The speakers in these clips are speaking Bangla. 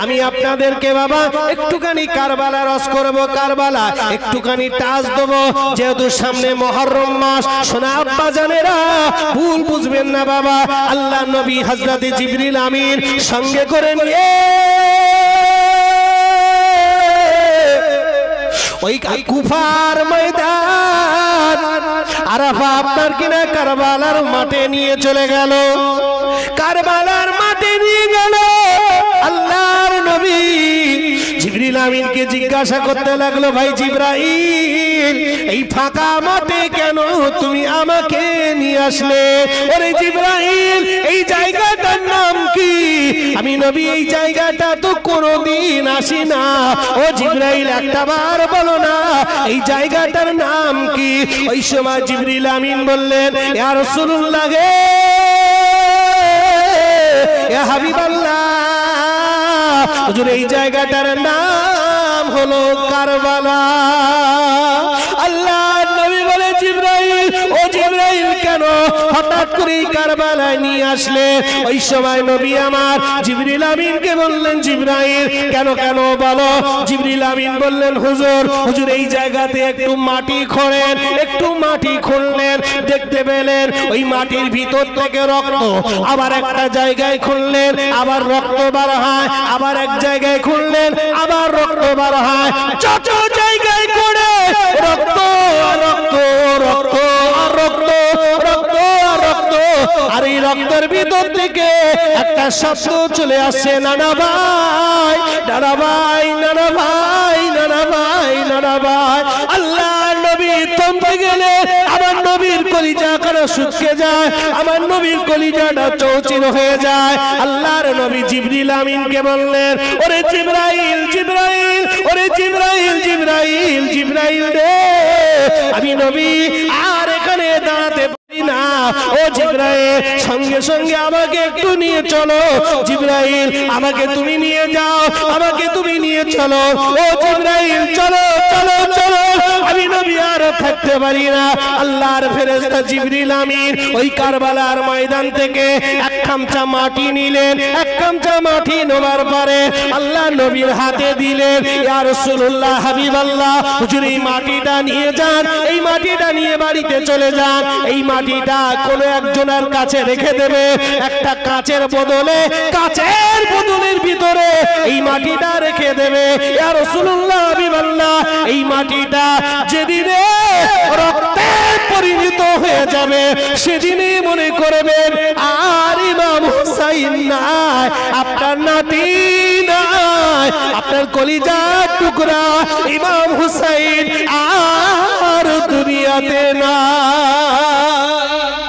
আমি আপনাদেরকে বাবা একটুখানি কারবালা রস করব, কারবালা একটুখানি টাচ দেবো, যেহেতু সামনে মুহররম মাস। সোনা আব্বা জানেরা ভুল বুঝবেন না বাবা, আল্লাহ নবী হযরত জিবরিল আমিন সঙ্গে করে নিয়ে ওই কুফার ময়দান আরাফা আপনার কিনা কারবালার মাঠে নিয়ে চলে গেল। কারবালার মাঠে নিয়ে গেল। আল্লাহর নবী জিবরিল আমিনকে জিজ্ঞাসা করতে লাগলো, ভাই জিবরাইল, এই ফাঁকা মাঠে কেন তুমি আমাকে নিয়ে আসলে? ওরে জিবরাইল, এই জায়গাটার নাম কি? আমি নবী এই জায়গাটা তো কোনোদিন আসি না। ও জিবরাইল, একটাবার বলো না এই জায়গাটার নাম কি? ওই সময় জিবরিল আমিন বললেন, ইয়া রাসূলুল্লাহ গে, ইয়া হাবিবাল্লাহ, হুজুর এই জায়গাটার নাম হলো কারবালা। আল্লাহ নবী বলে, জিবরাইল, ও জিবরাইল, কেন হঠাৎ করে কারবালায় নিয়ে আসলে? ওই সময় নবী আমার জিবরিল আমিনকে বললেন, জিবরাইল কেন কেন বলো। জিবরিল আমিন বললেন, হুজুর, হুজুর এই জায়গাতে একটু মাটি খোঁড়েন। একটু মাটি খুঁড়লেন, দেখতে পেলেন ওই মাটির ভিতর থেকে রক্ত। আবার একটা জায়গায় খুঁড়লেন, আবার রক্ত বার হয়। আবার এক জায়গায় খুঁড়লেন, আবার রক্ত বার হয়। যত জায়গায় করে রক্ত রক্ত রক্ত রক্ত রক্ত রক্ত, আর এই রক্তের ভিতর থেকে একটা শব্দ চলে আসছে, নানা ভাই, নানা ভাই, নানা ভাই, নানা ভাই, নানা ভাই। আল্লাহ নবী থমকে গেলে আমার নবীর কলিজা কারো শুকিয়ে যায়, আমার নবীর কলিজাটা চৌচির হয়ে যায়। আল্লাহর নবী জিবরিল আমিনকে বললেন, ওরে জিবরাইল, জিবরাইল, ওরে জিবরাইল, জিবরাইল, জিবরাইল রে, আমি নবী আর এখানে দাঁড়াতে পারি না। ও জিবরাইল, সঙ্গে সঙ্গে আমাকে একটু নিয়ে চলো। জিবরাইল, আমাকে তুমি নিয়ে যাও, আমাকে তুমি নিয়ে চলো। ও জিবরাইল, চলো চলো চলো, আমি নবী আর থাকতে পারি না। আল্লাহর ফেরেশতা জিবরিল আমিন ওই কারবালার ময়দান থেকে এক খামচা মাটি নিলেন। এক খামচা মাটি নেওয়ার পরে আল্লাহ নবীর হাতে দিলেন, ইয়া রাসূলুল্লাহ, হাবিবাল্লাহ, হুজুর এই মাটিটা নিয়ে যান, এই মাটিটা নিয়ে বাড়িতে চলে যান। এই মাটিটা কোনো একজনের কাছে রেখে দেবে, একটা কাচের বদলে, কাচের বদলের ভিতরে এই মাটিটা রেখে দেবে। ইয়া রাসূলুল্লাহ, হাবিবাল্লাহ, এই মাটিটা যেদিনে রক্তে পরিণত হয়ে যাবে সেদিনই মনে করবেন আর ইমাম হুসাইন নাই, আপনার নাতি নাই, আপনার কলিজার টুকরা ইমাম হুসাইন আর দুনিয়াতে নাই।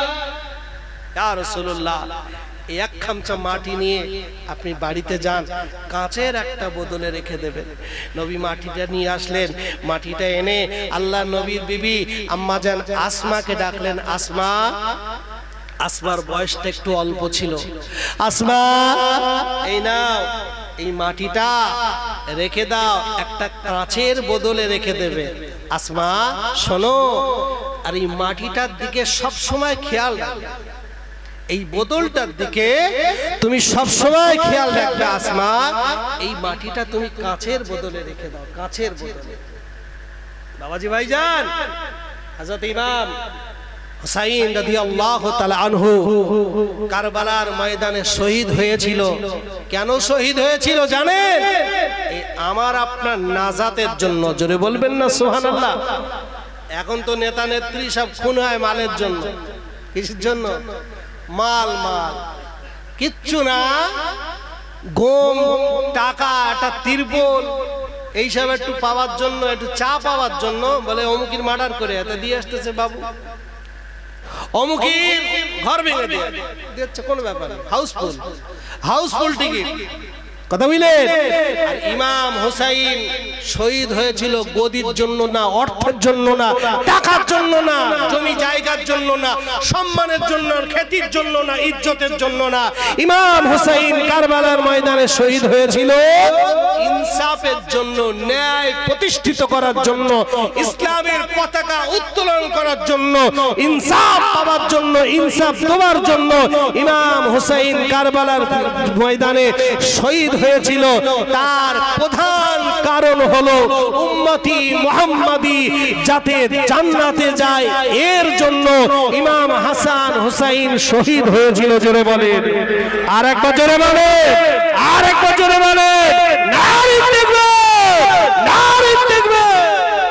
ইয়া রাসূলুল্লাহ, এক খামচা মাটি নিয়ে আপনি বাড়িতে যান, কাঁচের একটা বদলে রেখে দেবেন। নবী মাটিটা নিয়ে আসলেন। মাটিটা এনে আল্লাহ নবীর বিবি আম্মা জান আসমাকে ডাকলেন, আসমা। আসমার বয়সটা একটু অল্প ছিল। আসমা, এই নাও, এই মাটিটা রেখে দাও, একটা কাঁচের বদলে রেখে দেবে। আসমা শোনো, আর এই মাটিটার দিকে সব সময় খেয়াল রাখবে, এই বোতলটার দিকে তুমি সব সময় খেয়াল রাখবে। আসমা, এই মাটিটা তুমি কাঁচের বদলে রেখে দাও, কাঁচের বদলে। বাবাজি ভাইজান, হযরত ইমাম হুসাইন রাদিয়াল্লাহু তাআলা আনহু কারবালার ময়দানে শহীদ হয়েছিল। কেন শহীদ হয়েছিল জানেন? এই আমার আপনার নাজাতের জন্য। জোরে বলবেন না সুবহানাল্লাহ। এখন তো নেতা নেত্রী সব খুন হয় মালের জন্য। কিসের জন্য? মাল, মাল, কিচ্ছু না, গম, টাকা, একটা তিরপল, এইসব একটু পাওয়ার জন্য, একটু চা পাওয়ার জন্য বলে অমুকির মার্ডার করে এত দিয়ে আসতেছে বাবু, অমুকির ঘর ভেঙে দিয়ে দিচ্ছে, কোনো ব্যাপার না, হাউসফুল, হাউসফুল টিকিট। কথা বুঝলেন? আর ইমাম হুসাইন শহীদ হয়েছিল গদির জন্য না, অর্থের জন্য না, টাকার জন্য না, জমি জায়গার জন্য না, সম্মানের জন্য, খ্যাতির জন্য না, ইজ্জতের জন্য না। ইমাম হুসাইন কারবালার ময়দানে শহীদ হয়েছিল ইনসাফের জন্য, ন্যায় প্রতিষ্ঠিত করার জন্য, ইসলামের পতাকা উত্তোলন করার জন্য, ইনসাফ পাওয়ার জন্য, ইনসাফ দেওয়ার জন্য ইমাম হুসাইন কারবালার ময়দানে শহীদ হয়েছিল। তার প্রধান কারণ হলো উম্মতি মুহাম্মাদি যাতে জান্নাতে যায়, এর জন্য ইমাম হাসান হুসাইন শহীদ হয়েছিল। জোরে বলেন, আর একবার জোরে বলেন, আর একবার জোরে বলেন, নারে তাকবীর, নারে তাকবীর।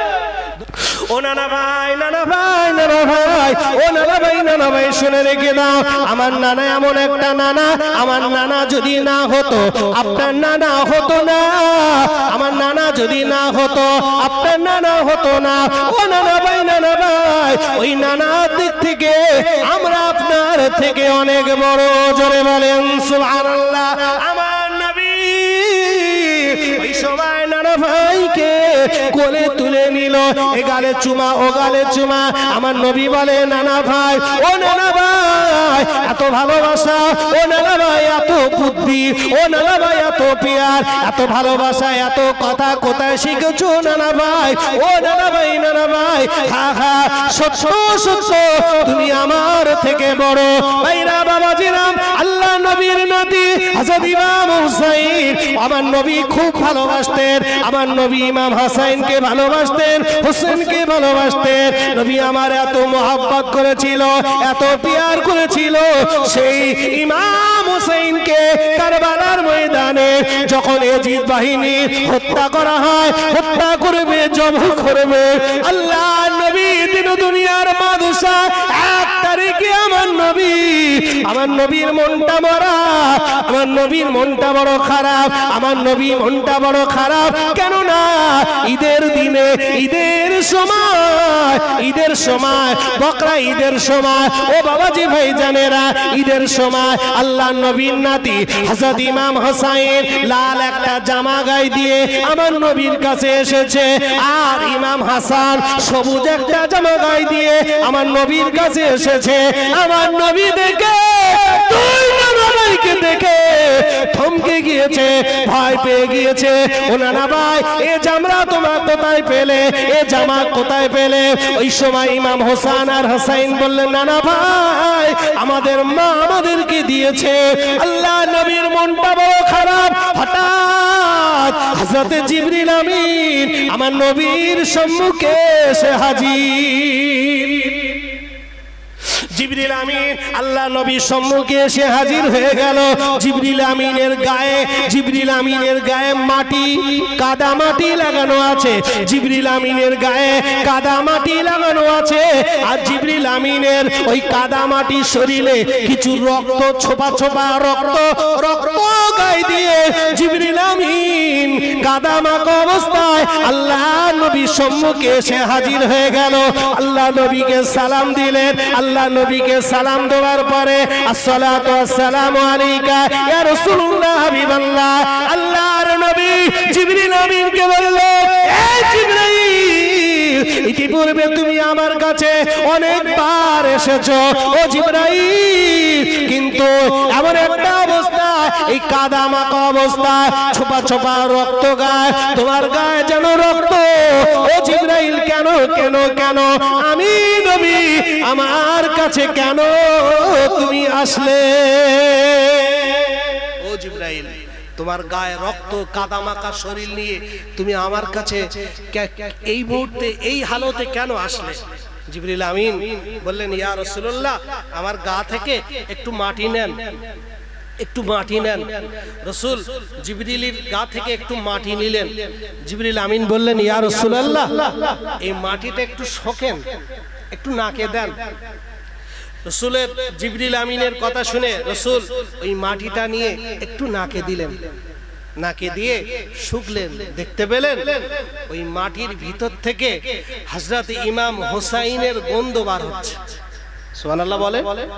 ও নানা ভাই, নানা ভাই, নানা ভাই, ও নানা ভাই, নানা ভাই, শুনে রেখে দাও, আমার নানা এমন একটা নানা, আমার নানা যদি না হতো আপনার নানা হতো না, আমার নানা যদি না হতো আপনার নানা হতো না। ও নানা ভাই, নানা ভাই, ওই নানার দিক থেকে আমরা আপনার থেকে অনেক বড়। জোরে বলেন সুবহানাল্লাহ। আমার নবী ওই সময় নানা ভাইকে কোলে তুলে নিল, এ গালে চুমা, ও গালে চুমা। আমার নবী বলে, নানা ভাই, ও নানা ভাই, এত ভালোবাসা, ও নানা ভাই, এত বুদ্ধি, ও নানা ভাই, এত পিয়ার, এত ভালোবাসা, এত কথা কোথায় শিখেছো নানা ভাই? ও নানা ভাই, নানা ভাই, হা হা, সত্য সত্য তুমি আমার থেকে বড়। ভাইরা বাবাজিরাম, আল্লাহ নবীর নাতি হযরত ইমাম হুসাইন আমার নবী খুব ভালোবাসতেন। আমার নবী ইমাম হাসাইনকে ভালোবাসতেন, হোসেনকে ভালোবাসতেন। নবী আমার এত মোহাব্বত করেছিল, এত পিয়ার করেছিল, সেই ইমাম হুসাইনকে কারবালার ময়দানে যখন ইয়াজিদ বাহিনী হত্যা করা হয়, হত্যা করবে, জবাই করবে, আল্লাহ নবী দিন দুনিয়ার বাদশা, 1 তারিখে আমার নবী, আমার নবীর মনটা মরা, আমার নবীর মনটা বড় খারাপ, আমার নবী মনটা বড় খারাপ। কেন না ঈদের দিনে, ঈদের সময়, ঈদের সময়, বকরা ঈদের সময়, ও বাবাজি ভাই জানেরা, ঈদের সময় আল্লাহ নবীর নাতি হযরত ইমাম হুসাইন লাল একটা জামা গায়ে দিয়ে আমার নবীর কাছে এসেছে, আর ইমাম হাসান সবুজ একটা জামা গায়ে দিয়ে আমার নবীর কাছে এসেছে। আমার নবী দেখে, দুই নানা ভাইকে দেখে থমকে গিয়েছে, ভয় পেয়ে গিয়েছে। ও নানা ভাই, এ জামা তোমরা কোথায় পেলে, এ জামা কোথায় পেলে? ওই সময় ইমাম হোসেন আর হুসাইন বললেন, নানা ভাই, আমাদের মা আমাদেরকে দিয়েছে। আল্লাহ নবীর মনটা বড় খারাপ। হঠাৎ হযরত জিবরিল আমিন আমার নবীর সম্মুখে এসে হাজির। জিবরিল আমিন আল্লাহ নবীর সম্মুখে এসে হাজির হয়ে গেল। জিবরিল আমিনের গায়ে, জিবরিল আমিনের গায়ে মাটি, কাদা মাটি লাগানো আছে। জিবরিল আমিনের গায়ে কাদা মাটি লাগানো আছে, আর জিবরিল আমিনের ওই কাদা মাটি শরীরে কিছু রক্ত, ছোপা ছোপা রক্ত, রক্ত গায়ে দিয়ে জিবরিল আমিন কাদা মাখা অবস্থায় আল্লাহ নবীর সম্মুখে এসে হাজির হয়ে গেল। আল্লাহ নবীকে সালাম দিলেন। আল্লাহ নবীকে সালাম দেওয়ার পরে, আসসালাতু ওয়াসসালামু আলাইকা ইয়া রাসূলুল্লাহ হাবিবাল্লাহ। আল্লাহর নবী জিবরিল আমিনকে বললেন, এ জিবরাইল, ইতিপূর্বে তুমি আমার কাছে অনেকবার এসেছো ও জিবরাইল, কিন্তু এমন একটা অবস্থা, এই কাদা মাখা অবস্থা, ছোপা ছোপা রক্ত গায়ে, তোমার গায়ে যেন রক্ত। ও জিবরাইল, কেন কেন কেন? আমি নবী, আমার কাছে কেন তুমি আসলে? ও জিবরাইল, তোমার গায়ে রক্ত, কাদা মাখা শরীর নিয়ে তুমি আমার কাছে এই মুহূর্তে, এই হালতে কেন আসলে? জিবরিল আমিন বললেন, ইয়া রাসূলুল্লাহ, আমার গা থেকে একটু মাটি নেন, একটু মাটি নেন। রাসূল জিবরিলের গা থেকে একটু মাটি নিলেন। জিবরিল আমিন বললেন, ইয়া রাসূলুল্লাহ, এই মাটিটা একটু শোকেন, একটু নাকে দেন। রাসূলের, জিবরিল আমিনের কথা শুনে রাসূল ওই মাটিটা নিয়ে একটু নাকে দিলেন। নাকে দিয়ে শুকলেন, দেখতে পেলেন ওই মাটির ভিতর থেকে হযরত ইমাম হুসাইনের গন্ধ বার হচ্ছে। সুবহানাল্লাহ বলে,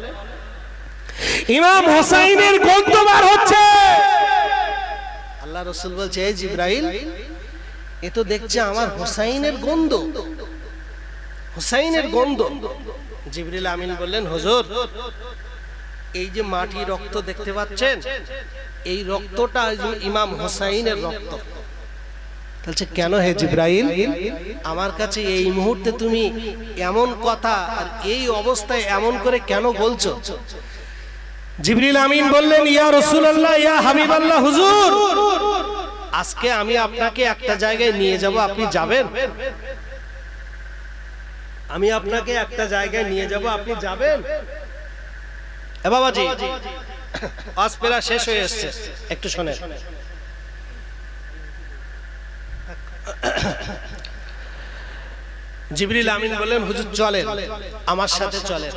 ইমাম হুসাইনের গন্ধ বার হচ্ছে। আল্লাহ রাসূল বলছে, এই জিবরাইল, এ তো দেখছে আমার হুসাইনের গন্ধ, হুসাইনের গন্ধ। জিবরিল আমিন বললেন, হুজুর, এই যে মাটি রক্ত দেখতে পাচ্ছেন, এই রক্তটা ইমাম হুসাইনের রক্ত। বলছে কেন হে জিবরাইল, আমার কাছে এই মুহূর্তে তুমি এমন কথা আর এই অবস্থায় এমন করে কেন বলছো? জিবরিল আমিন বললেন, ইয়া রাসূলুল্লাহ, ইয়া হাবিবাল্লাহ, হুজুর, আজকে আমি আপনাকে একটা জায়গায় নিয়ে যাব, আপনি যাবেন? আমি আপনাকে একটা জায়গায় নিয়ে যাব, আপনি যাবেন? এ বাবাজি, আজ পেরা শেষ হয়ে এসেছে, একটু শোনেন। জিবরিল আমিন বললেন, হুজুর চলেন, আমার সাথে চলেন।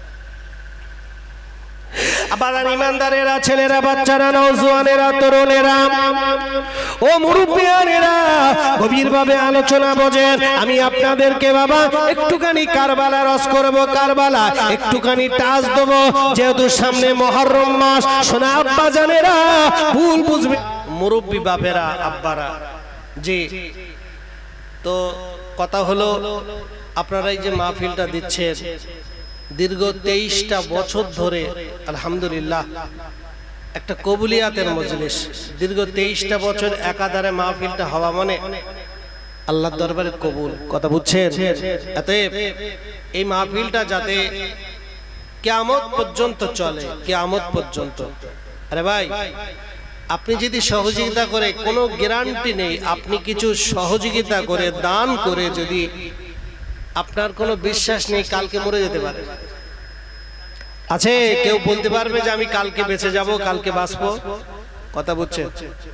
আবার ইমানদারেরা, ছেলেরা, বাচ্চারা, নওজোয়ানেরা, তরুণেরা, ও মুরব্বিয়ানেরা, গভীরভাবে আলোচনা বোঝেন। আমি আপনাদেরকে বাবা একটুখানি কারবালা রস করব, কারবালা একটুখানি টাচ দেবো, যেহেতু সামনে মুহররম মাস। শোনা আব্বা জানেরা, ভুল বুঝবে মুরব্বি বাপেরা, আব্বারা, জি। তো কথা হলো, আপনারা এই যে মাহফিলটা দিচ্ছেন দীর্ঘ 23টা বছর ধরে, আলহামদুলিল্লাহ, একটা কবুলিয়াতের মজলিস। দীর্ঘ 23টা বছর একাধারে মাহফিলটা হওয়া মানে আল্লাহর দরবারে কবুল। কথা বুঝছেন? অতএব এই মাহফিলটা যাতে কিয়ামত পর্যন্ত চলে, কিয়ামত পর্যন্ত। আরে ভাই, আপনি যদি সহযোগিতা করে, কোনো গ্যারান্টি নেই, আপনি কিছু সহযোগিতা করে, দান করে, যদি আপনার কোনো বিশ্বাস নেই কালকে মরে যেতে পারে। আছে কেউ বলতে পারবে যে আমি কালকে বেঁচে যাব, কালকে বাঁচবো? কথা বুঝছেন?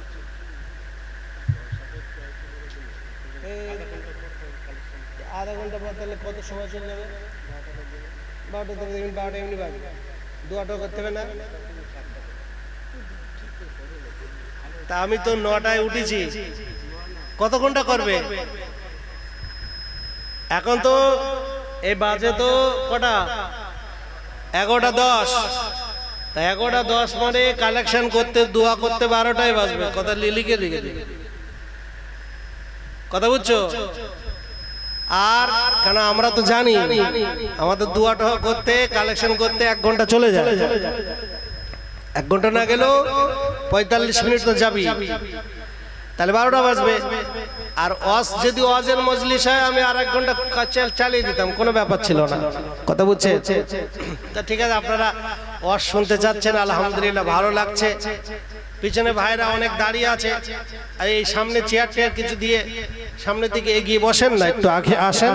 আধা ঘন্টা পর তাহলে কত সময় চলে যাবে? 12টা এমনি বাজবে, দোয়াটা করতে হবে না? তা আমি তো 9টায় উঠেছি, কত ঘন্টা করবে? এখন তো এই বাজে তো কটা? 11:10। তা 11:10 মানে কালেকশন করতে, দোয়া করতে 12টায় বাজবে। কথা লিখে লিখে দিবে। কথা বুঝছো? আর কেন আমরা তো জানি আমাদের দোয়াটা করতে, কালেকশন করতে 1 ঘন্টা চলে যায়। 1 ঘন্টা না গেলেও 45 মিনিট তো যাবি, তাহলে 12টা বাজবে। আর যদি ওয়াজের মজলিস হয়, আমি আর 1 ঘন্টা চালিয়ে দিতাম, কোনো ব্যাপার ছিল না। কথা বুঝছে? তা ঠিক আছে, আপনারা ওয়াজ শুনতে চাচ্ছেন, আলহামদুলিল্লাহ, ভালো লাগছে। পিছনে ভাইরা অনেক দাঁড়িয়ে আছে, আর এই সামনে চেয়ার টেয়ার কিছু দিয়ে সামনের দিকে এগিয়ে বসেন না, একটু আগে আসেন।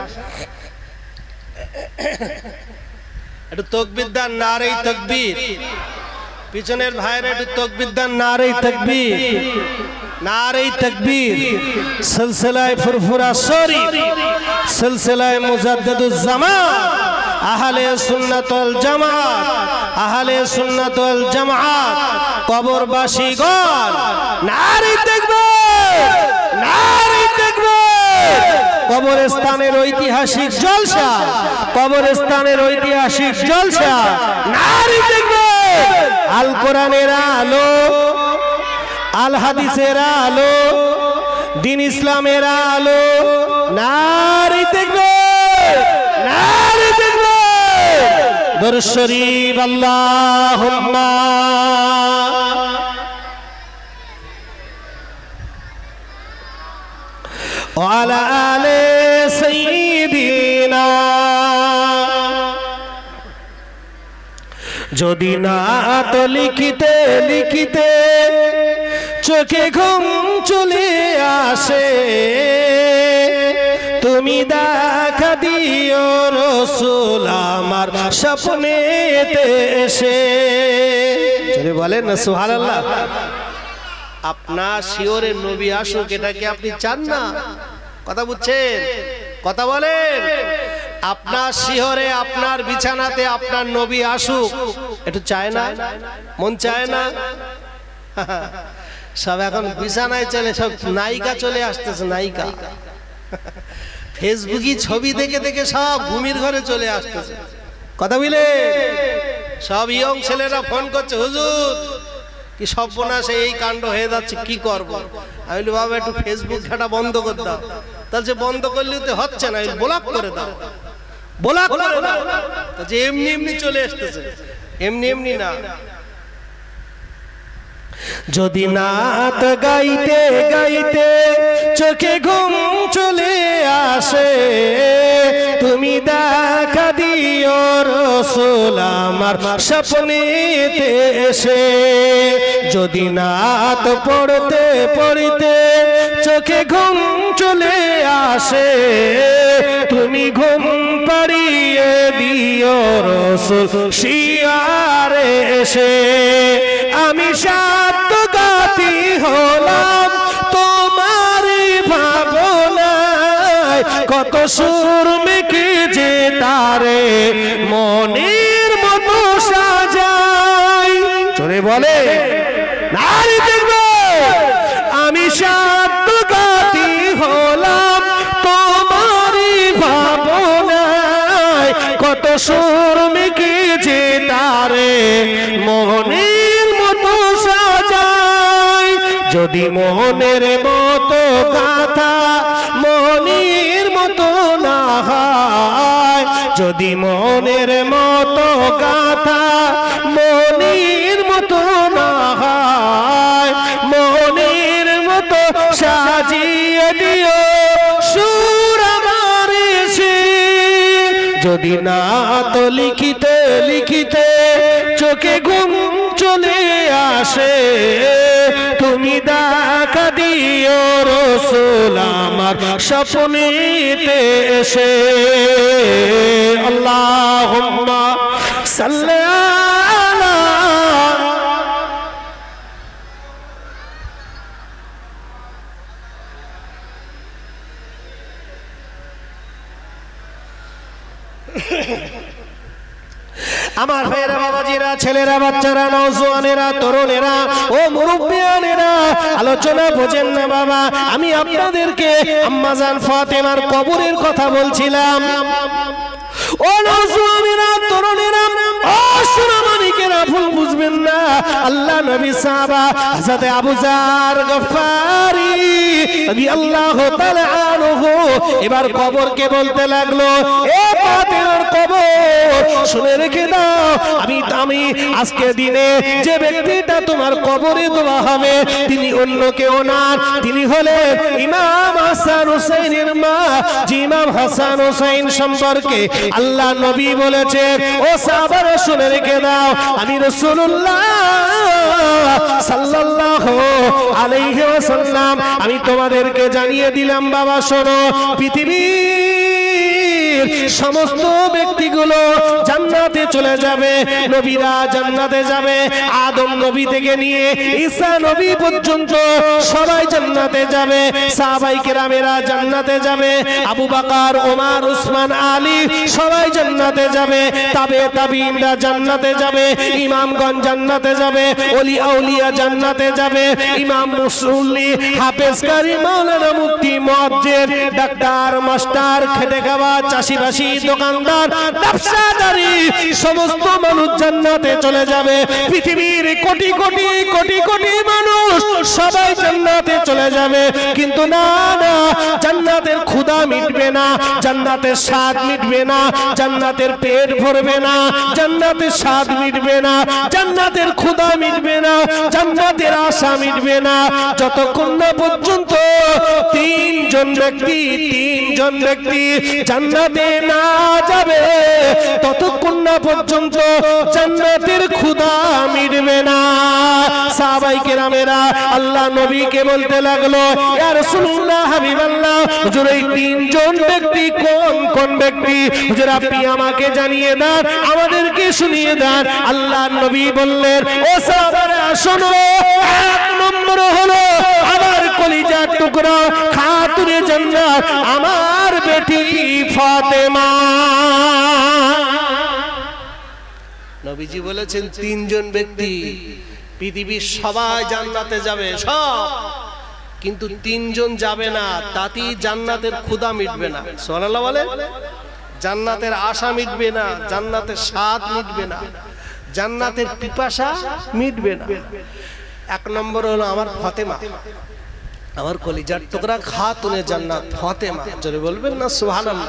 একটু তাকবীর দান, নারে তাকবীর। পিছনের ভাইরা একটু তাকবীর দান, নারে তাকবীর, নারে তাকবীর। সিলসিলায়ে ফুরফুরা শরীফ, সিলসিলায়ে মুজাদ্দিদুজ জামান, আহলে সুন্নাত ওয়াল জামাত, আহলে সুন্নাত ওয়াল জামাত, কবরবাসীগণ নারে তাকবীর, নারে তাকবীর। কবরস্থানের ঐতিহাসিক জলসা, কবরস্থানের ঐতিহাসিক জলসা, নারে তাকবীর। আল কোরআনের আলো, আল হাদিসের আলো, দ্বীন ইসলামের আলো, নারে তাকবীর, নারে তাকবীর। দরুদ শরীফ, আল্লাহুম্মা ওয়া আলা আলি সাইয়্যিদিনা। যদি না তো লিখিতে লিখিতে চোখে ঘুম চলে আসে, তুমি দেখা দিও রাসূল আমার স্বপ্নেতে এসে। যদি বলেন না সুবহানাল্লাহ। আপনার শিওরে নবী আসুক, এটা কি আপনি চান না? কথা বুঝছেন? কথা বলেন। আপনার শিহরে, আপনার বিছানাতে আপনার নবী আসুক, একটু চায় না? মন চায় না? সব এখন বিছানায় চলে, সব নায়িকা চলে আসতেছে, নায়িকা। ফেসবুকে ছবি দেখে দেখে সব ঘুমির ঘরে চলে আসতেছে। কথা বলে সব ইয়ং ছেলেরা ফোন করছে, হুজুর কি সর্বনাশে এই কাণ্ড হয়ে যাচ্ছে, কি করব? আমি বলি, বাবা একটু ফেসবুক ঘাটা বন্ধ করে দাও। তাহলে বন্ধ করলে তো হচ্ছে না, ব্লক করে দাও, ব্লক করে দাও। যে এমনি এমনি চলে আসতেছে, এমনি এমনি না। যদি নাত গাইতে গাইতে চোখে ঘুম চলে আসে, তুমি দেখা দিও রাসূল আমার স্বপ্নেতে এসে। যদি নাত পড়তে পড়তে চোখে ঘুম চলে আসে, তুমি ঘুম পাড়িয়ে দিও রাসূল শিয়ারে এসে। আমি সাত গাতি হলাম তোমার ভাবনায়, কত সুর মেখে যে তারে মনের মতো সাজাই। চলে বলে নারী দেখবে, আমি সাত গাতি হলাম তোমার ভাবনায়, কত সুর মেখে যে তারে মনের মতো সাজাই। যদি মনের মতো গাথা মনের মতো না হয়, যদি মনের মতো গাথা মনের মতো না হয়, মনের মতো সাজিয়ে দিও সুর আমার এসে। যদি না তো লিখিতে লিখিতে চোখে ঘুম চলে আসে, তুমি দেখা দিও রাসূল আমার স্বপ্নেতে এসে। আল্লাহুম্মা সাল্লি আলা আমার ভাইয়েরা, বাবাজিরা, ছেলেরা, বাচ্চারা, নওজোয়ানেরা, তরুণেরা ও মুরব্বিয়ানেরা, আলোচনা বোঝেন না বাবা। আমি আপনাদেরকে আম্মাজান ফাতেমার কবরের কথা বলছিলাম। ও নওজোয়ানেরা, তরুণেরা, ও সোনামানিকেরা, ভুল বুঝবেন না। আল্লাহ নবী সাহাবা হযরত আবু যার গফফারি রাদিয়াল্লাহু তাআলা আনহু এবার কবরকে বলতে লাগলো, এ ফাতেমার কবর শুনে রেখে দাও, আমি আজকে দিনে যে ব্যক্তিটা তোমার কবরে দোয়া হবে তিনি অন্য কেউ না, তিনি হলেন ইমাম হাসান হুসাইনের মা। যে ইমাম হাসান হুসাইন সম্পর্কে আল্লাহ নবী বলেছেন, ও সাহাবারা শুনে রেখে দাও, আমি রাসূলুল্লাহ সাল্লাল্লাহু আলাইহি ওয়াসাল্লাম আমি তোমাদেরকে জানিয়ে দিলাম বাবা, শোনো, পৃথিবীর সমস্ত ব্যক্তিগুলো জান্নাতে চলে যাবে, নবীরা জান্নাতে যাবে, আদম নবী থেকে নিয়ে ঈসা নবী পর্যন্ত সবাই জান্নাতে যাবে, সাহাবায়ে কেরামেরা জান্নাতে যাবে, আবু বকর, ওমর, উসমান, আলী সবাই জান্নাতে যাবে, তাবিঈনরা জান্নাতে যাবে, ইমামগণ জান্নাতে যাবে, ওলি আউলিয়া জান্নাতে যাবে, ইমাম, মুসল্লি, হাফেজ, কারি, মাওলানা, মুফতি, মুয়াজ্জির, ডাক্তার, মাস্টার, খেটে খাওয়া, চাষিবাসী, দোকানদার, ব্যবসাদারি সমস্ত মানুষ জান্নাতে চলে যাবে। পৃথিবীর কোটি কোটি কোটি কোটি মানুষ সবাই জান্নাতে চলে যাবে, কিন্তু না না, জান্নাতের ক্ষুধা মিটবে না, জান্নাতের স্বাদ মিটবে না, জান্নাতের পেট ভরবে না, জান্নাতের স্বাদ মিটবে না, জান্নাতের ক্ষুধা মিটবে না, জান্নাতের আশা মিটবে না, যতক্ষণ না পর্যন্ত তিনজন ব্যক্তি জান্নাতে না যাবে, ততক্ষণ না পর্যন্ত জান্নাতের ক্ষুধা মিটবে না। সাহাবায়ে কেরামেরা আল্লাহ নবীকে বলতে লাগলো, ইয়া রাসূলুল্লাহ, হাবিবাল্লাহ, হুজুর এই তিনজন ব্যক্তি কোন কোন ব্যক্তি? হুজুর আপনি আমাকে জানিয়ে দেন, আমাদেরকে শুনিয়ে দেন। আল্লাহ নবী বললেন, ও সাহাবারা শোনো, এক নম্বর হলো আমার কলিজার টুকরা খাতুনে জান্নাত, আমার বেটি ফাতেমা। নবীজি বলেছেন তিনজন ব্যক্তি, পৃথিবীর সবাই জান্নাতে যাবে সব, কিন্তু তিনজন যাবে না, তাতেই জান্নাতের ক্ষুধা মিটবে না। সুবহানাল্লাহ বলে, জান্নাতের আশা মিটবে না, জান্নাতের স্বাদ মিটবে না, জান্নাতের পিপাসা মিটবে না। এক নম্বর হলো আমার ফাতেমা, আমার কলিজার টুকরা খাতুনে জান্নাত ফাতেমা। জোরে বলবেন না সুবহানাল্লাহ।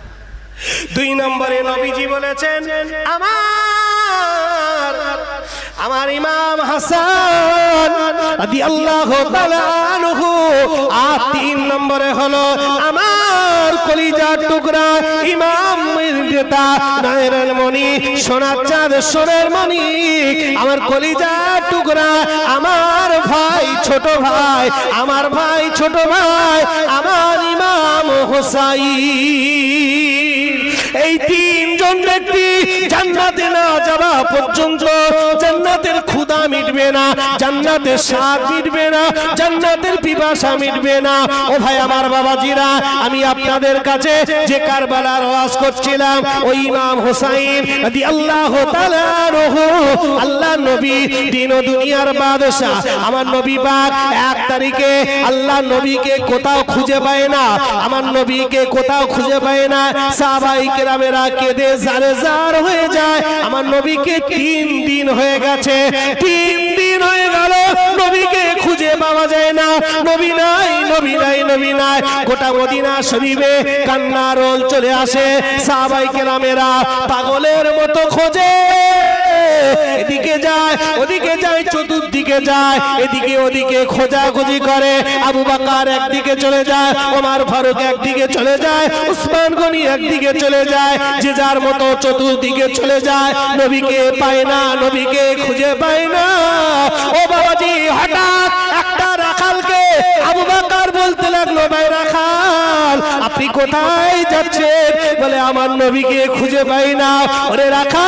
দুই নম্বরে নবীজি বলেছেন, আমার ইমাম হাসান রাদিয়াল্লাহু তাআলা আনহু। আর 3 নম্বরে হলো আমার কলিজার টুকরা ইমাম মির্জা নায়রের মনি, সোনার চাঁদ সোনার মনি, আমার কলিজার টুকরা আমার ভাই ছোট ভাই, আমার ভাই ছোট ভাই, আমার ইমাম হোসাইন। এই 3 জন ব্যক্তি জান্নাতে না যাওয়া পর্যন্ত জান্নাতের ক্ষুধা মিটবে না, জান্নাতের স্বাদ মিটবে না, জান্নাতের পিপাসা মিটবে না। ও ভাই আমার বাবাজিরা, আমি আপনাদের কাছে যে কারবালার ওয়াজ করছিলাম, ওই ইমাম হোসাইন রাদিয়াল্লাহু তাআলা আনহু, আল্লাহ নবী দিন ও দুনিয়ার বাদশা, আমার নবী পাক 1 তারিখে আল্লাহ নবীকে কোথাও খুঁজে পায় না, আমার নবীকে কোথাও খুঁজে পায় না। সাহাবায়ে কেরামেরা কেঁদে জারে জার হয়ে যায়। আমার নবীকে 3 দিন হয়ে গেছে, 3 দিন হয়ে গেল নবীকে খুঁজে পাওয়া যায় না। নবী নাই, নবী নাই, নবী নাই। গোটা মদিনা শরীফে কান্নার রোল চলে আসে। সাহাবায়ে কেরামেরা পাগলের মতো খোঁজে, এদিকে যায় ওদিকে যায়, চতুর্দিকে যায়, এদিকে ওদিকে খোঁজাখুঁজি করে। আবু বকর একদিকে চলে যায়, ওমর ফারুক একদিকে চলে যায়, উসমান গনি একদিকে চলে যায়, যে যার মতো চতুর্দিকে চলে যায়। নবীকে পায় না, নবীকে খুঁজে পায় না। ও বাবাজি, হঠাৎ একটা রাখালকে আবু বকর বলতে লাগলো, ভাই রাখাল আপনি কোথায় যাচ্ছেন? বলে আমার নবীকে খুঁজে পাই না। ওরে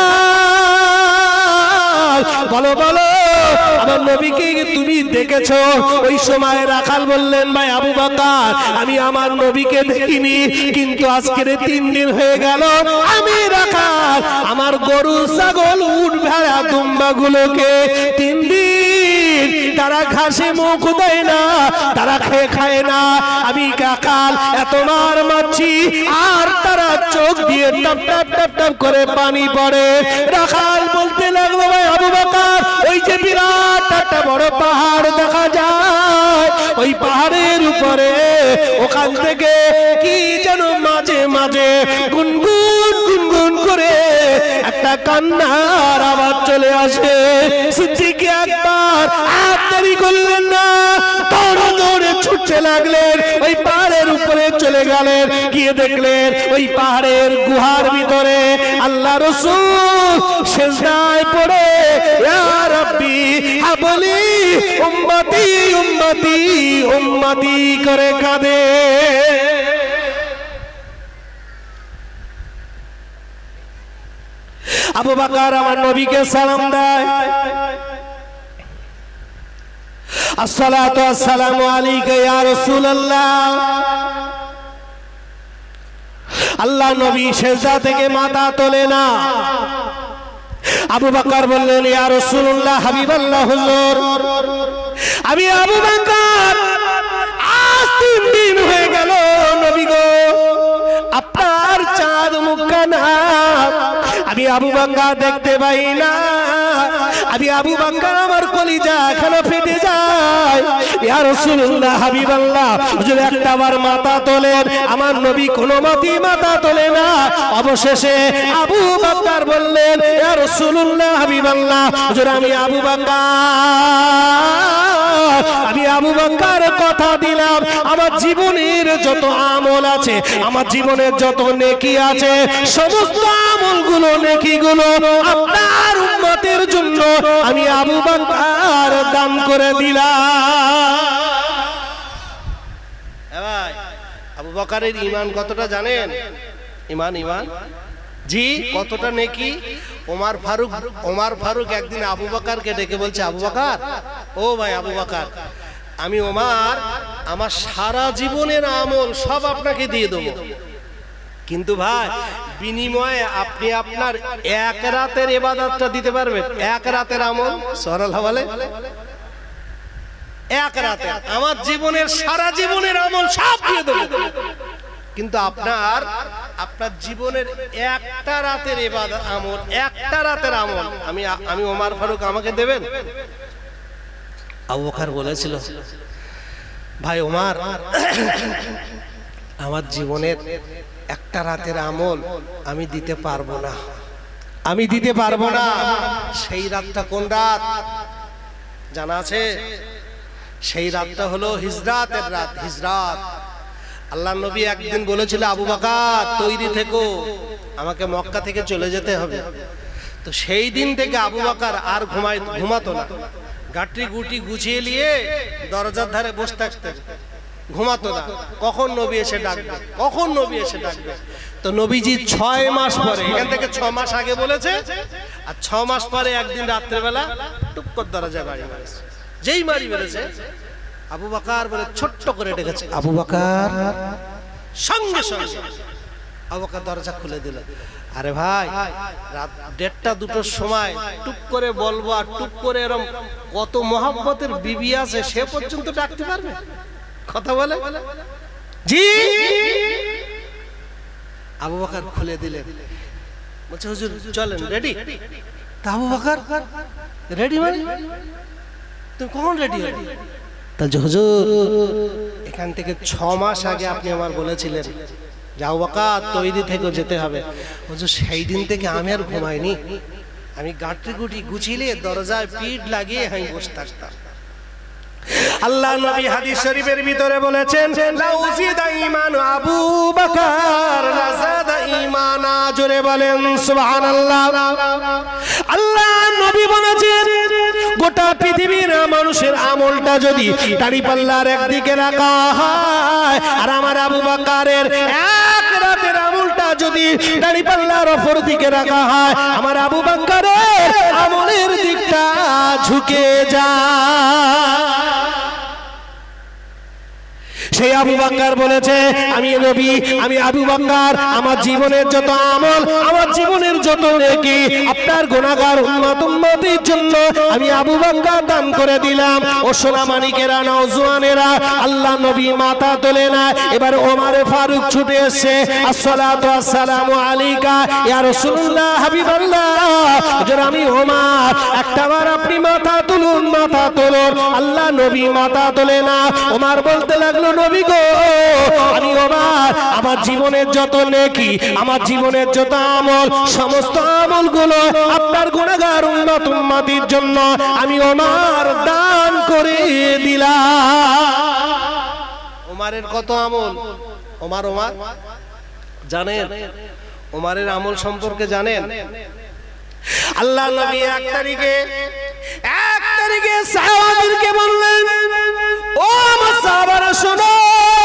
রাখাল বলো বলো, আমার নবীকে তুমি দেখেছো? ওই সময় রাখাল বললেন, ভাই আবু বকর আমি আমার নবীকে দেখিনি, কিন্তু আজকের 3 দিন হয়ে গেল আমি রাখাল আমার গরু ছাগল উট ভেড়া দুম্বা গুলোকে 3 দিন তারা ঘাসে মুখ দেয় না, তারা খেয়ে খায় না। আমি রাখাল এত মার মারছি আর তারা চোখ দিয়ে টপ টপ টপ টপ করে পানি পড়ে। রাখাল বলতে লাগলো, ভাই আবু বকর ওই যে বিরাট একটা বড় পাহাড় দেখা যায়, ওই পাহাড়ের উপরে ওখান থেকে কি যেন মাঝে মাঝে গুনগুন গুনগুন করে একটা কান্নার আওয়াজ চলে আসে। সিদ্দিক আকবর আর দেরি করলেন না, দৌড়ে দৌড়ে ছুটতে লাগলেন, ওই পাহাড়ের উপরে চলে গেলেন। গিয়ে দেখলেন ওই পাহাড়ের গুহার ভিতরে আল্লাহ রাসূল সিজদায় পড়ে ইয়া রাব্বি হাবলি উম্মতি উম্মতি উম্মতি করে কাঁদে। আবু বকর আমার নবীকে সালাম দেয়, আসসালাতু আসসালামু আলাইকা ইয়া রাসূলুল্লাহ। আল্লাহ নবী সিজদা থেকে মাথা তোলে না। আবু বকর বললেন, ইয়া রাসূলুল্লাহ হাবিবাল্লাহ হুজুর, আমি আবু বকর আজ 3 দিন হয়ে গেল নবী গো আপনার চাঁদ মুখখানা আমি আবু বকর দেখতে পাই না। আমি আবু বকর আমার কলিজা এখনো ফেটে যায়। ইয়া রাসূলুল্লাহ হাবিবাল্লাহ হুজুর একটাবার মাথা তোলেন। আমার নবী কোনো মতেই মাথা তোলে না। অবশেষে আবু বকর বললেন, ইয়া রাসূলুল্লাহ হাবিবাল্লাহ হুজুর আমি আবু বকর কথা দিলাম, আমার জীবনের যত আমল আছে, আমার জীবনের যত নেকি আছে, সমস্ত আমলগুলো নেকিগুলো আপনার উম্মতের জন্য আমি আবু বকর দান করে দিলাম। ভাই আবু বকরের ঈমান কতটা জানেন? ঈমান জি কতটা নেকি? ওমর ফারুক একদিন আবু বকরকে ডেকে বলছে, আবু বকর ও ভাই আবু বকর, আমি ওমর আমার সারা জীবনের আমল সব আপনাকে দিয়ে দেব, কিন্তু ভাই বিনিময়ে আপনি আপনার 1 রাতের ইবাদতটা দিতে পারবেন? 1 রাতের আমল সুবহানাল্লাহ বলে 1 রাতে আমার জীবনের সারা জীবনের আমল সব দিয়ে দেব, কিন্তু আপনার জীবনের 1টা রাতের ইবাদত আমল, 1টা রাতের আমল আমি ওমর ফারুক আমাকে দেবেন? আবু বকর বলেছিল, ভাই ওমর আমার জীবনের 1টা রাতের আমল আমি দিতে পারবো না, আমি দিতে পারবো না। সেই রাতটা কোন রাত জানা আছে? সেই রাতটা হলো হিজরাতের রাত। হিজরাত, আল্লাহ নবী একদিন বলেছিল আবু বকর তৈরি থেকো, আমাকে মক্কা থেকে চলে যেতে হবে। তো সেই দিন থেকে আবু বকর আর ঘুমাতো না, গাট্টি গুটি গুছিয়ে নিয়ে দরজার ধারে বসে থাকতে, ঘুমাতো না। কখন নবী এসে ডাকবে, কখন নবী এসে ডাকবে। তো নবীজি 6 মাস পরে, এখান থেকে 6 মাস আগে বলেছে, আর 6 মাস পরে একদিন রাত্রেবেলা টুক করে দরজায় বাড়ি মেরেছে। যেই বাড়ি মেরেছে আবু বকর বলে ছোট্ট করে ডেকেছে আবু বকর, সঙ্গে সঙ্গে আবু বকর দরজা খুলে দিল। আরে ভাই, রাত 1:30-2টোর সময় টুক করে বলবো আর টুক করে এরকম কত মহব্বতের বিবি আছে সে পর্যন্ত ডাকতে পারবে? কথা বলে জি। আবু বকর খুলে দিলেন, বলছে হুজুর চলেন, রেডি? তা আবু বকর রেডি মানে তুমি কখন রেডি হলে? তাহলে হুজুর এখান থেকে 6 মাস আগে আপনি আমার বলেছিলেন যে আবু বকর তৈরি থেকে যেতে হবে। হুজুর সেই দিন থেকে আমি আর ঘুমাইনি, আমি গাঁটরি গুটি গুছিয়ে দরজায় পিঠ লাগিয়ে আমি বসে থাকতাম। আল্লাহ নবী হাদিস শরীফের ভিতরে বলেছেন লাউজিদা ঈমান আবু বকর লাযাদা ঈমানা, জোরে বলেন সুবহানাল্লাহ। আল্লাহ নবী বলেছেন গোটা পৃথিবীর মানুষের আমলটা যদি দাড়িপাল্লার একদিকে রাখা হয়, আর আমার আবু বকরের এক রাতের আমলটা যদি দাড়িপাল্লার অপর দিকে রাখা হয়, আমার আবু বকরের আমলের দিকটা ঝুঁকে যায়। সেই আবু বকর বলেছে আমি নবী, আমি আবু বকর, আমার জীবনের যত আমল, আমার জীবনের যত নেকি আপনার গুনাহগার উম্মতের জন্য আমি আবু বকর দান করে দিলাম। ও সোনা মানিকেরা, নওজওয়ানেরা, আল্লাহ নবী মাথা তোলে না। এবার ওমরে ফারুক ছুটে এসেছে, আসসালাতু আসসালামু আলাইকা ইয়া রাসূলুল্লাহ হাবিবাল্লাহ। যারা আমি ওমর, একটাবার আপনি মাথা তুলুন, মাথা তুলুন। আল্লাহ নবী মাথা তোলে না। ওমর বলতে লাগলো নবী গো, আমি ওমর, আমার জীবনের যত নেকি, আমার জীবনের যত আমল, সমস্ত আমলগুলো আপনার গুনাহগার উম্মতের জন্য আমি ওমর দান করে দিলাম। ওমরের কত আমল, ওমর জানেন? ওমরের আমল সম্পর্কে জানেন? আল্লাহ নবী এক তারিখে সাহাবাদেরকে বললেন, ও আমার সাহাবারা শোনো,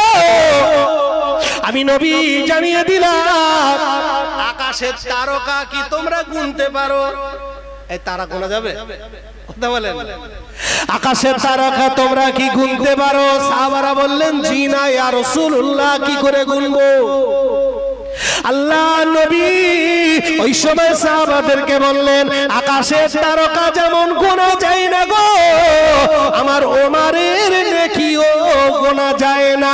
আমি নবী জানিয়ে দিলাম আকাশের তারকা কি তোমরা গুনতে পারো? এই তারা গোনা যাবে? কথা বলেন, আকাশের তারকা তোমরা কি গুনতে পারো? সাহাবারা বললেন জি না ইয়া রাসূলুল্লাহ, কি করে গুনবো? আল্লাহ নবী ওই সময় সাহাবাদেরকে বললেন আকাশের তারকা যেমন গোনা যায় না গো, আমার ওমরের নেকিও গোনা যায় না।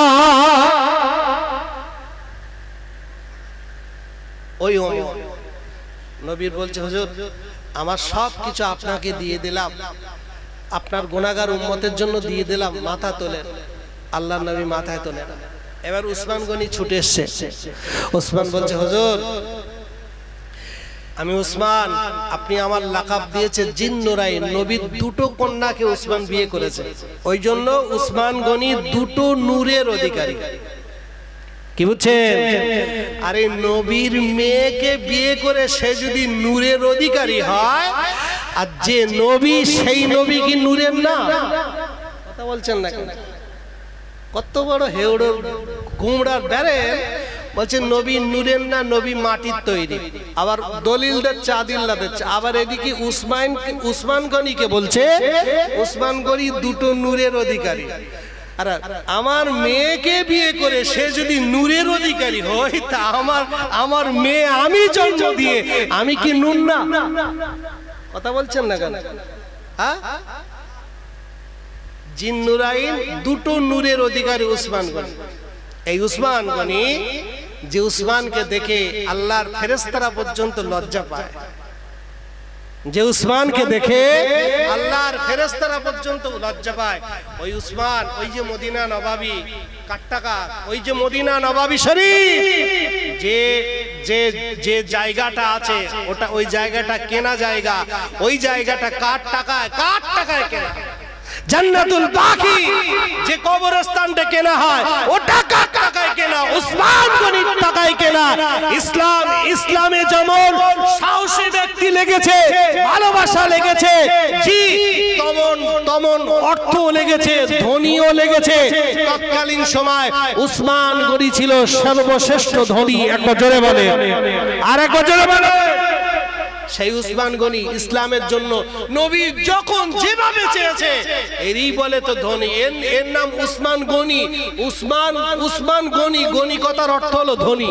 ওই নবীর বলছে হুজুর আমার সব কিছু আপনাকে দিয়ে দিলাম, আপনার গুনাহগার উম্মতের জন্য দিয়ে দিলাম, মাথা তোলেন। আল্লাহ নবী মাথায় তোলেন। এবার উসমান গনি ছুটে এসছে। উসমান বলছে হুজুর আমি উসমান, আপনি আমার লাকাব দিয়েছে জিন্নুরাইন, নবীর 2টো কন্যাকে উসমান বিয়ে করেছে, ওই জন্য উসমান গনি 2টো নূরের অধিকারী। কি বুঝছেন? আরে নবীর মেয়েকে বিয়ে করে সে যদি নূরের অধিকারী হয়, আর যে নবী সেই নবী কি নূরের না? কথা বলছেন না কেন? কত বড় হেউড়ো গুমড়ার বেরেন, বলছে নবী নূরের না, নবী মাটির তৈরি। আবার দলিল দিচ্ছে, আদিল্লা দিচ্ছে। আবার এদিকে উসমান গনিকে বলছে উসমান গনি 2টো নূরের অধিকারী। আর আমার মেয়েকে বিয়ে করে সে যদি নূরের অধিকারী হয়, তা আমার মেয়ে আমি জন্ম দিয়ে আমি কি নূর না? কথা বলছেন না কেন? হ্যাঁ, জিন্নুরাইন 2টো নূরের অধিকারী উসমান গনি। এই উসমান গনি, যে উসমানকে দেখে আল্লাহর ফেরেশতারা পর্যন্ত লজ্জা পায়, যে উসমানকে দেখে আল্লাহর ফেরেশতারা পর্যন্ত লজ্জা পায়, ওই উসমান, ওই যে মদিনা নবাবী কাট্টাকা, ওই যে মদিনা নবাবী শরীফ, যে যে যে জায়গাটা আছে ওটা ওই জায়গাটা কেনা জায়গা, ওই জায়গাটা কার টাকায় কেনা? জান্নাতুল বাকি যে কবরস্থানটা কেনা হয় ওটা কার টাকায় কেনা? উসমান গনির টাকায় কেনা। ইসলামে যেমন সাহসী ব্যক্তি লেগেছে, ভালোবাসা লেগেছে, জি তেমন অর্থ লেগেছে, ধনীও লেগেছে। তৎকালীন সময় উসমান গনি ছিল সর্বশ্রেষ্ঠ ধনী। একবার জোরে বলে, আর একবার জোরে বলে। সেই উসমান গনি ইসলামের জন্য নবী যখন যেভাবে চেয়েছে, এরই বলে তো ধনী। এর নাম উসমান গনি। উসমান গনি, গনি কথার অর্থ হলো ধনী।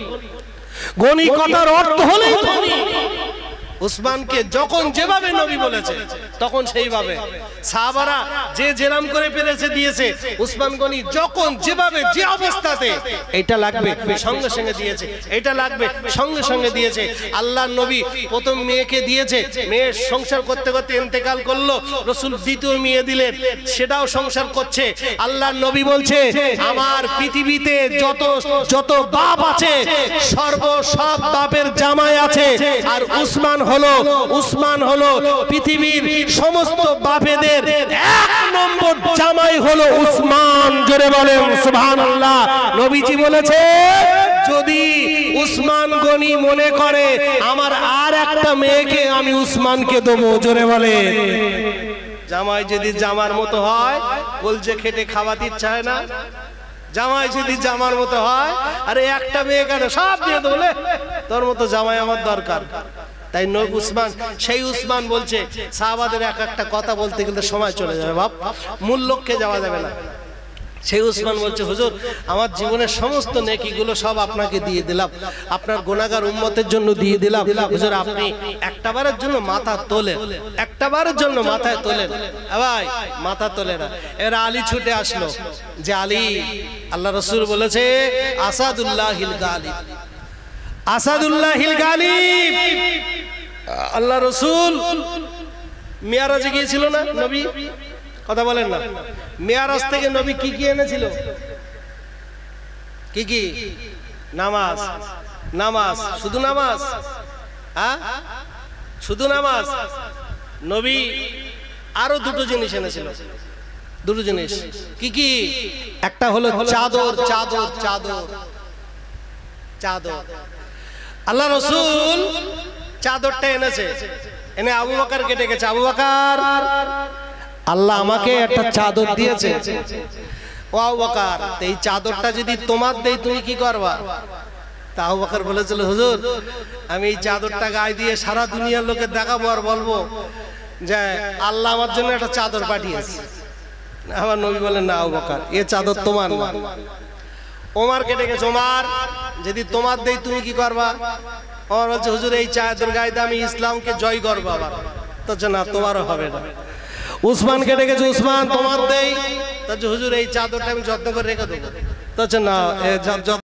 গনি কথার অর্থ হলো ধনী। উসমানকে যখন যেভাবে নবী বলেছে তখন সেইভাবে, সাহাবারা যে যেরাম করে পেরেছে দিয়েছে। উসমান গনি যখন যেভাবে যে অবস্থাতে এটা লাগবে সঙ্গে সঙ্গে দিয়েছে, এটা লাগবে সঙ্গে সঙ্গে দিয়েছে। আল্লাহর নবী প্রথম মেয়েকে দিয়েছে, মেয়ের সংসার করতে করতে ইন্তেকাল করলো, রাসূল দ্বিতীয় মেয়ে দিলেন, সেটাও সংসার করছে। আল্লাহর নবী বলছে আমার পৃথিবীতে যত বাপ আছে সব বাপের জামাই আছে, আর উসমান হলো পৃথিবীর সমস্ত বাপেদের এক নম্বর জামাই হলো উসমান। জোরে বলেন সুবহানাল্লাহ। নবীজি বলেছে যদি উসমান গনি মনে করে আমার আর একটা মেয়েকে আমি উসমানকে দেবো, জোরে বলে। জামাই যদি জামার মতো হয়, কলজে খেটে খাওয়াতে ইচ্ছা হয় না? জামাই যদি জামার মতো হয়, আরে একটা মেয়ে কেন, সব দিয়ে দেবো, তোর মতো জামাই আমার দরকার। তাই সেই উসমান বলছে, সাহাবাদের এক একটা কথা বলতে গেলে সময় চলে যাবে বাপ, মূল লক্ষ্যে যাওয়া যাবে না। সেই উসমান বলছে হুজুর আমার জীবনের সমস্ত নেকিগুলো সব আপনাকে দিয়ে দিলাম, আপনার গুনাহগার উম্মতের জন্য দিয়ে দিলাম। হুজুর আপনি একটাবারের জন্য মাথা তোলেন, একটাবারের জন্য মাথায় তোলেন। ভাই মাথা তোলে না। এর আলী ছুটে আসলো যে আলী, আল্লাহ রাসূল বলেছে আসাদুল্লাহিল গালিব, আসাদুল্লাহিল গালিব। আল্লাহ রাসূল মিরাজে গিয়েছিল না নবী? কথা বলেন না। মিরাজ থেকে নবী কি কি এনেছিল? কি? নামাজ। নামাজ, শুধু নামাজ? হ্যাঁ, শুধু নামাজ? নবী আরো দুটো জিনিস এনেছিল, দুটো জিনিস। কি? একটা হলো চাদর। চাদর চাদর চাদর আল্লাহ রাসূল চাদরটা এনেছে, এনে আবু বকরকে ডেকেছে, আবু বকর আল্লাহ আমাকে একটা চাদর দিয়েছে। ও আবু বকর, এই চাদরটা যদি তোমার দেই তুমি কি করবা? তা আবু বকর বলেছিল হুজুর আমি এই চাদরটা গায়ে দিয়ে সারা দুনিয়ার লোকে দেখাবো আর বলবো যে আল্লাহ আমার জন্য একটা চাদর পাঠিয়েছে। আমার নবী বলেন না আবু বকর, এই চাদর তোমার না। ওমরকে ডেকেছে, ওমর যদি তোমার দেই তুমি কি করবা? ওমর বলছে হুজুর এই চাদর গায়ে দিয়ে আমি ইসলামকে জয় করবো। আবার তো না, তোমারও হবে না। উসমানকে ডেকেছে, উসমান তোমার দেই? হুজুর এই চাদরটা আমি যত্ন করে রেখে দেবো। তো না,